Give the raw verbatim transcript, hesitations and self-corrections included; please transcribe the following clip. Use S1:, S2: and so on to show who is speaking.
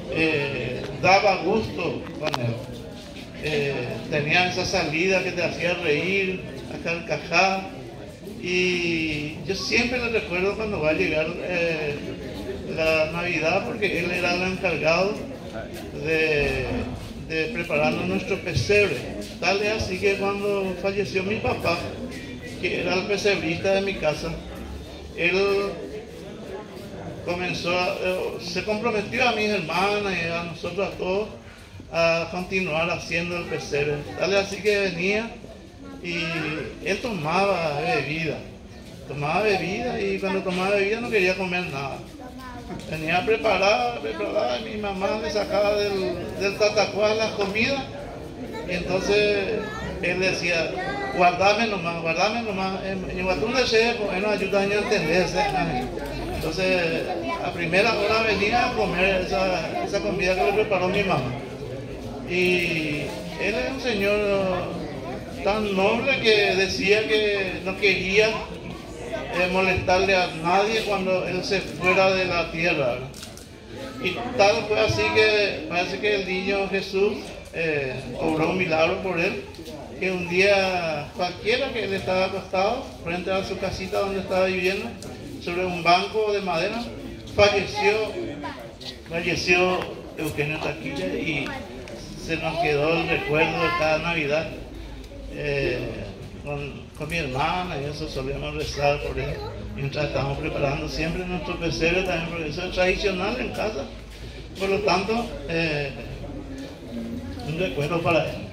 S1: eh, daba gusto con él. Eh, tenía esa salida que te hacía reír, a carcajar. Y yo siempre le recuerdo cuando va a llegar eh, la Navidad, porque él era el encargado de, de prepararnos nuestro pesebre. Tal es así que cuando falleció mi papá, que era el pesebrista de mi casa, él comenzó a, se comprometió a mis hermanas y a nosotros a todos a continuar haciendo el pesebre. Tal es así que venía y él tomaba bebida, tomaba bebida y cuando tomaba bebida no quería comer nada. Venía preparada, preparada, y mi mamá le sacaba del, del tatacuá las comidas y entonces él decía, guardame nomás, guardame nomás, en Iguatún de Checo, él nos ayuda a entender. Entonces a primera hora venía a comer esa, esa comida que le preparó mi mamá. Y él es un señor tan noble que decía que no quería eh, molestarle a nadie cuando él se fuera de la tierra, ¿verdad? Y tal fue así que parece que el niño Jesús eh, obró un milagro por él, que un día cualquiera que él estaba acostado frente a su casita donde estaba viviendo, sobre un banco de madera, falleció, falleció Eugenio Taquilla, y se nos quedó el recuerdo de cada Navidad. Eh, con, con mi hermana y eso solíamos rezar por él mientras estábamos preparando siempre nuestro pesebre también, porque eso es tradicional en casa. Por lo tanto, eh, un recuerdo para él.